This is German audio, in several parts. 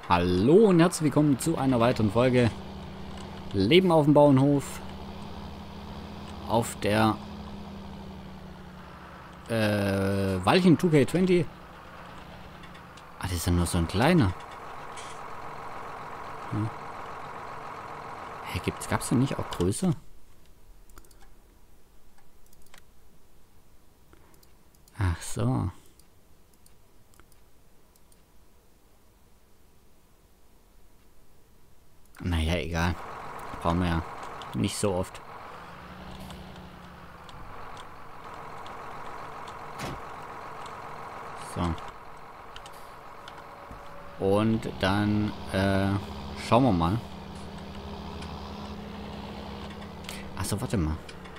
Hallo und herzlich willkommen zu einer weiteren Folge Leben auf dem Bauernhof auf der Walchen 2K20. Ah, das ist ja nur so ein kleiner. Hm. Hey, gab's denn nicht auch größer? Ach so. Naja, egal. Brauchen wir ja nicht so oft. So. Und dann schauen wir mal. Achso, warte mal.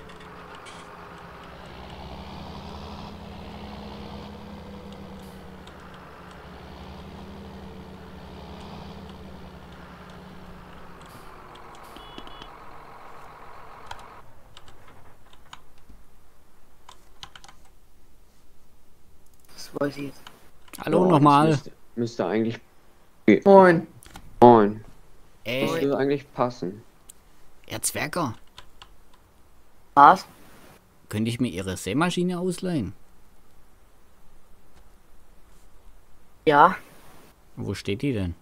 Das weiß ich jetzt. Hallo Ja, das nochmal. müsste eigentlich. Moin. Moin. Ey, Müsste eigentlich passen. Herr Zwerger, Was? könnte ich mir Ihre Sämaschine ausleihen? Ja. Wo steht die denn?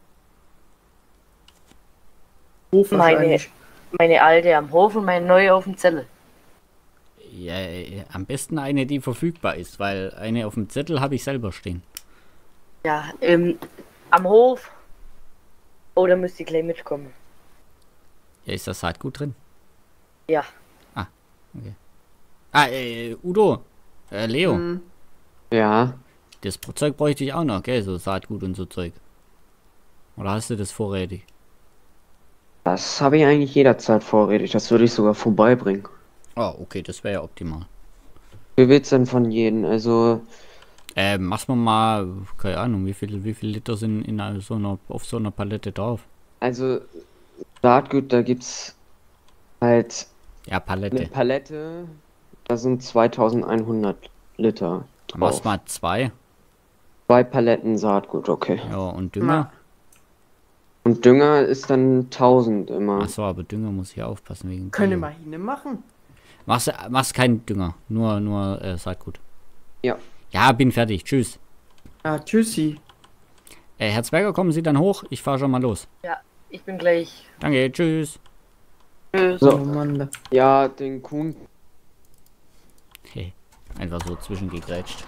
Ruf meine alte am Hof und meine neue auf dem Zettel. Ja, am besten eine, die verfügbar ist, weil eine auf dem Zettel habe ich selber stehen. Ja, am Hof. Oh, da müsst ihr gleich mitkommen. Ja, ist das Saatgut drin? Ja. Ah, okay. Ah, Udo, Leo, Ja, das Zeug bräuchte ich auch noch, gell, so Saatgut und so Zeug. Oder hast du das vorrätig? das habe ich eigentlich jederzeit vorrätig. Das würde ich sogar vorbeibringen. Ah, okay, das wäre ja optimal. Wie will's denn von jedem? Also, Mach's mal, keine Ahnung, wie viel Liter sind auf so einer Palette drauf? also Saatgut, da gibt's halt Ja, eine Palette. Palette. Da sind 2100 Liter Mach's drauf. mal zwei. 2 Paletten Saatgut, okay. Ja, und Dünger? Und Dünger ist dann 1000 immer. Achso, aber Dünger muss ich aufpassen wegen Können Bio. wir hin machen? Machst keinen Dünger, nur Saatgut. Ja. Ja, bin fertig. Tschüss. Ja, tschüssi. Herr Zwerger, kommen Sie dann hoch? Ich fahre schon mal los. Ja, ich bin gleich. Danke, tschüss. Tschüss. So. Oh Mann. Ja, den Kuhn. Hey, einfach so zwischengegrätscht.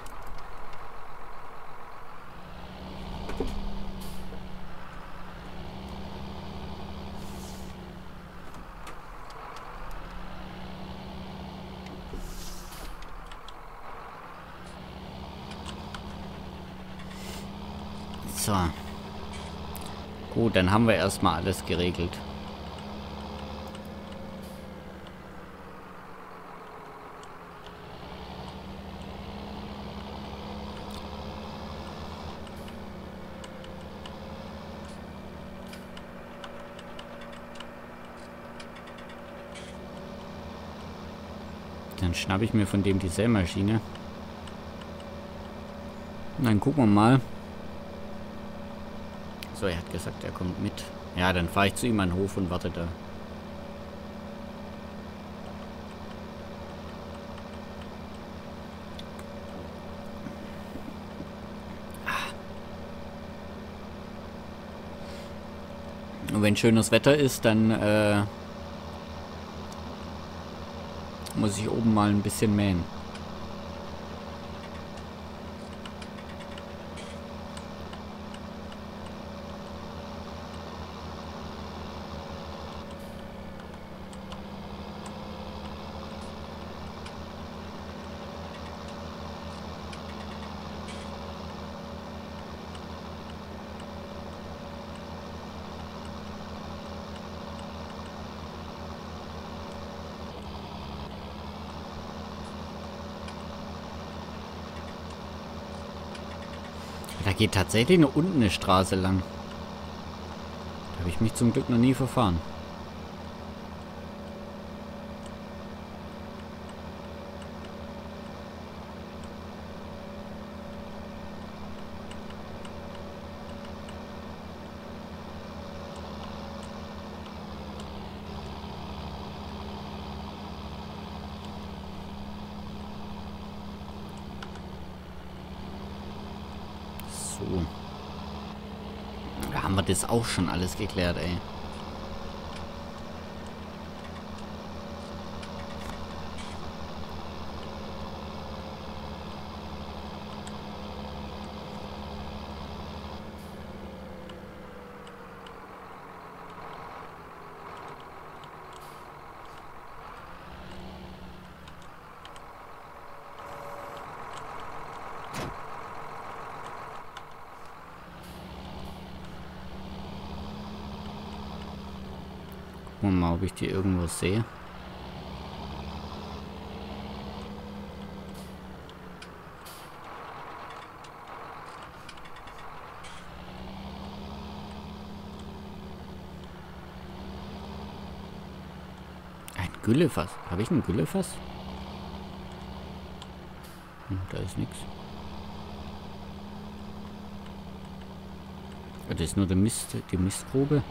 So. Gut, dann haben wir erstmal alles geregelt. Dann schnappe ich mir von dem die Sämaschine. Und dann gucken wir mal. So, er hat gesagt, er kommt mit. Ja, dann fahre ich zu ihm an den Hof und warte da. Und wenn schönes Wetter ist, dann muss ich oben mal ein bisschen mähen. Da geht tatsächlich nur unten eine Straße lang. Da habe ich mich zum Glück noch nie verfahren. So. Da haben wir das auch schon alles geklärt, ey. Gucken wir mal, ob ich die irgendwo sehe. Ein Güllefass. Habe ich ein Güllefass? Da ist nichts. Das ist nur der Mist, die Mistgrube.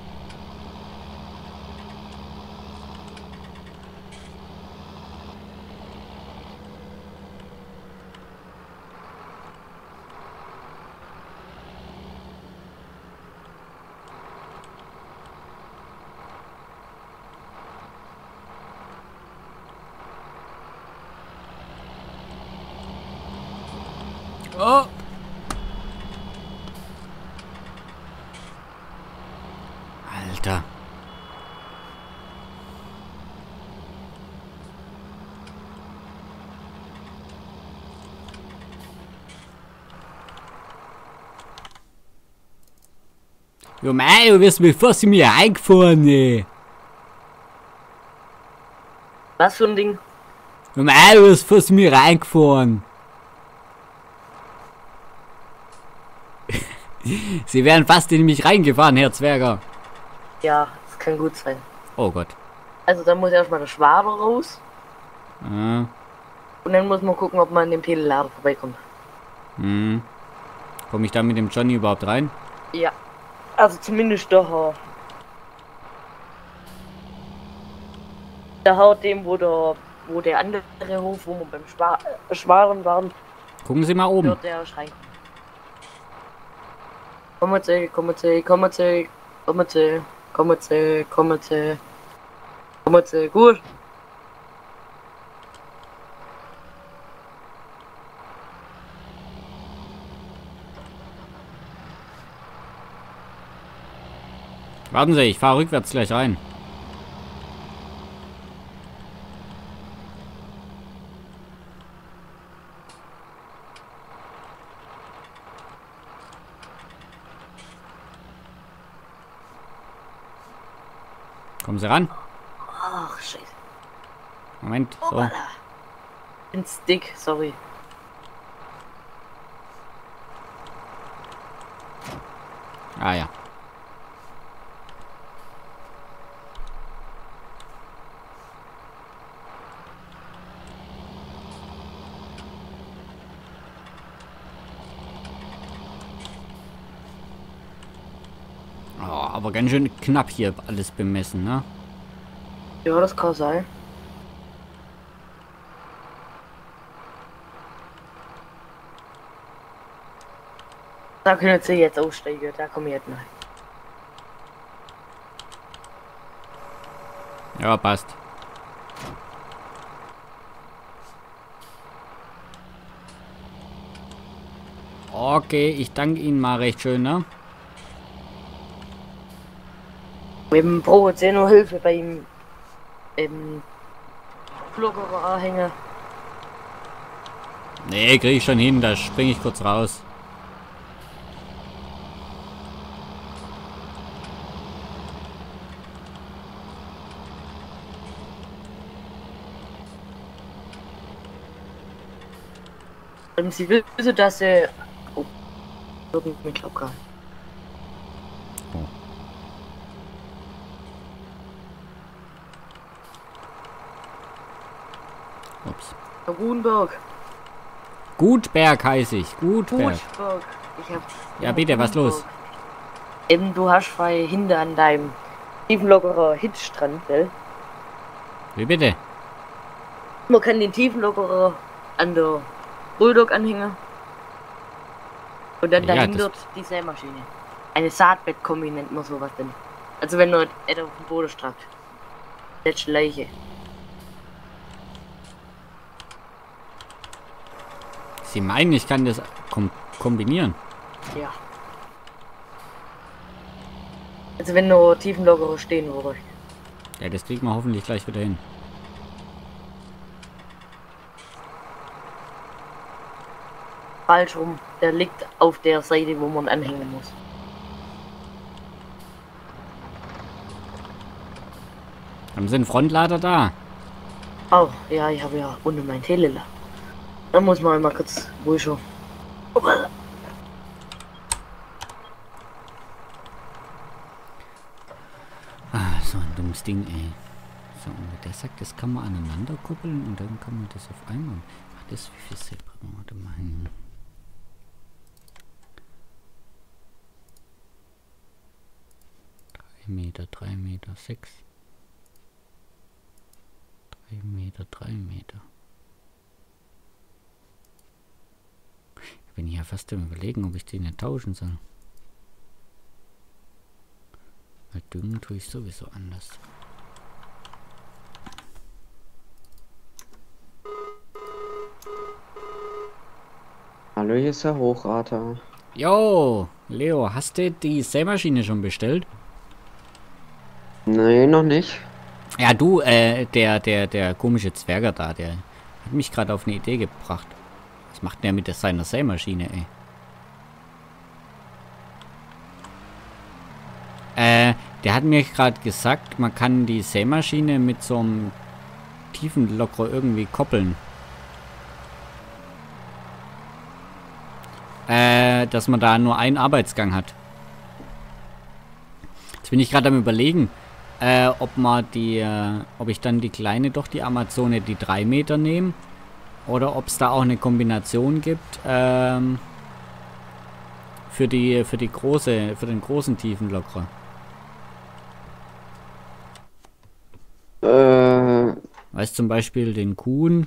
Oh! Alter. Jo, mei, du wirst mir fast in mir eingefahren, ne? Was für ein Ding? Jo, mei, du wirst fast in mir reingefahren. Sie wären fast in mich reingefahren, Herr Zwerger. Ja, das kann gut sein. Oh Gott. Also dann muss erstmal der Schwader raus. Ah, Und dann muss man gucken, ob man an dem Telelader vorbeikommt. Komme ich da mit dem Johnny überhaupt rein? Ja. Also zumindest da. Da haut dem, wo der andere Hof, wo wir beim Schwadern waren, Gucken Sie mal oben. wird der Schrein. Kommen Sie, kommen Sie, kommen Sie, kommen Sie, kommen Sie, kommen Sie, kommen Sie, gut. Warten Sie, ich fahre rückwärts gleich rein. Kommen Sie ran. Ach, scheiße. Moment, so. Hoppala. Ein Stick, sorry. Ah ja. Oh, aber ganz schön knapp hier alles bemessen, ne? Ja, das kann sein. Da können Sie jetzt aussteigen, da komme ich jetzt rein. Ja, passt. Okay, ich danke Ihnen mal recht schön, ne? Wir brauchen jetzt noch Hilfe bei ihm. Fluggerer Anhänger. Nee, krieg ich schon hin, da springe ich kurz raus. Sie wissen, dass sie... Oh. Ich glaube gar nicht. Ups. Herr Gutenberg. Gutberg heiße ich. Gutberg. Gutenberg. Ich hab... Ja, bitte, was los? Du hast frei hinter an deinem Tiefenlockerer Hitzstrand, gell? Wie bitte? Man kann den Tiefenlockerer an der Bulldog-Anhänger Und dann Ja, dahinter die Sämaschine. Eine Saatbettkombi nennt man sowas denn. Also wenn man etwa auf dem Boden strackt. Letzte Leiche. Sie meinen, ich kann das kombinieren? Ja. Also wenn nur Tiefenlockerer stehen würde. Ja, das kriegen wir hoffentlich gleich wieder hin. Falsch rum. Der liegt auf der Seite, wo man anhängen muss. Haben Sie einen Frontlader da? Oh, ja, ich habe ja unten mein Telele. Da muss man mal kurz ruhig schon. Ah, so ein dummes Ding, ey. So, und der sagt, das kann man aneinander kuppeln und dann kann man das auf einmal. Ach, das wie viel Silber? Warte mal. 3 Meter, 3 Meter, 6. 3 Meter, 3 Meter. Ich bin ja fast am Überlegen, ob ich den nicht tauschen soll. Weil düngen tue ich sowieso anders. Hallo, hier ist Herr Hochrater. Jo, Leo, hast du die Sämaschine schon bestellt? Nee, noch nicht. Ja, du, der komische Zwerger da, der hat mich gerade auf eine Idee gebracht. Was macht der mit seiner Sämaschine, ey? Der hat mir gerade gesagt, man kann die Sämaschine mit so einem Tiefenlockerer irgendwie koppeln. Dass man da nur einen Arbeitsgang hat. Jetzt bin ich gerade am Überlegen, ob ich dann die kleine, doch die Amazone, die 3 Meter nehme. Oder ob es da auch eine Kombination gibt, für den großen Tiefenlockerer. Weißt zum Beispiel den Kuhn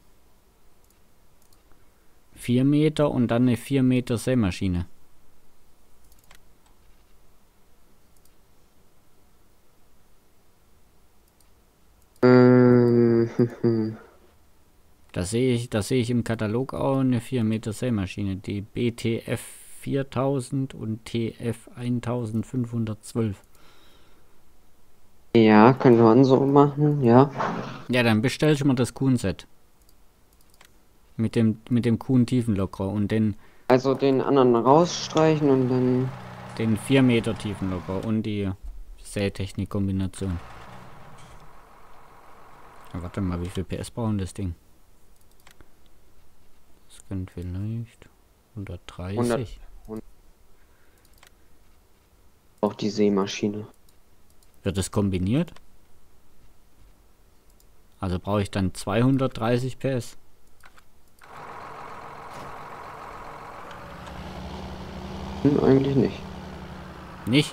4 Meter und dann eine 4 Meter Sämaschine. Da sehe ich im Katalog auch eine 4 Meter Sämaschine, die BTF 4000 und TF 1512. Ja, können wir so machen, ja. Ja, dann bestellst du mal das Kuhn-Set. Mit dem Kuhn-Tiefenlockerer und Also den anderen rausstreichen und dann... den 4 Meter Tiefenlockerer und die Sätechnik-Kombination. Ja, warte mal, wie viel PS brauchen das Ding? Das könnte vielleicht 130. Auch die Sämaschine. Wird das kombiniert? Also brauche ich dann 230 PS. Eigentlich nicht. Nicht?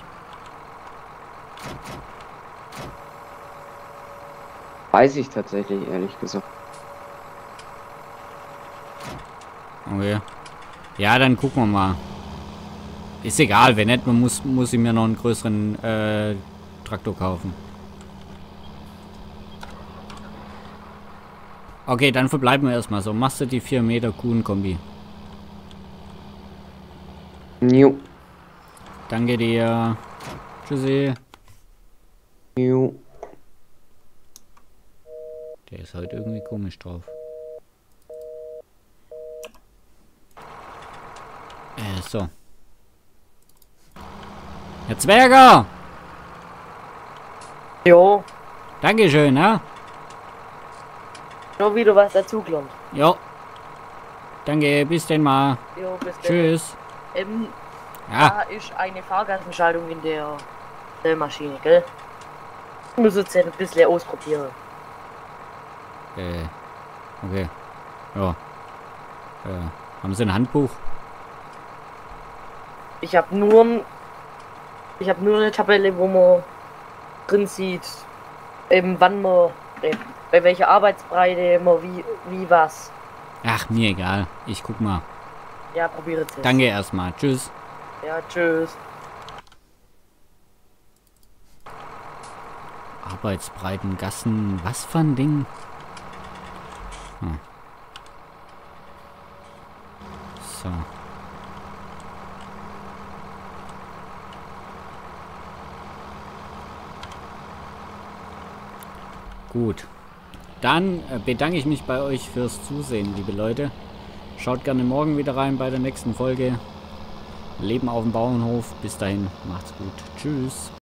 Weiß ich tatsächlich, ehrlich gesagt. Okay. Ja, dann gucken wir mal. Ist egal, wenn nicht, man muss ich mir noch einen größeren Traktor kaufen. Okay, dann verbleiben wir erstmal so. Machst du die 4 Meter Kuhn-Kombi. Jo. Danke dir. Tschüssi. Jo. Der ist heute irgendwie komisch drauf. So. Herr Zwerger! Jo, Dankeschön, ja? nur wieder was dazugelernt. Jo. Danke, bis denn mal. Jo, bis dann. Tschüss. Da Ja, ist eine Fahrgasentscheidung in der Maschine, gell? Ich muss jetzt ein bisschen ausprobieren. okay. Ja. Haben Sie ein Handbuch? Ich habe nur eine Tabelle, wo man drin sieht, wann man, bei welcher Arbeitsbreite man wie was. Ach, mir egal. Ich guck mal. Ja, probiere es. Danke erstmal. Tschüss. Ja, tschüss. Arbeitsbreiten Gassen. Was für ein Ding? Hm. So. Gut. Dann bedanke ich mich bei euch fürs Zusehen, liebe Leute. Schaut gerne morgen wieder rein bei der nächsten Folge. Leben auf dem Bauernhof. Bis dahin, macht's gut. Tschüss.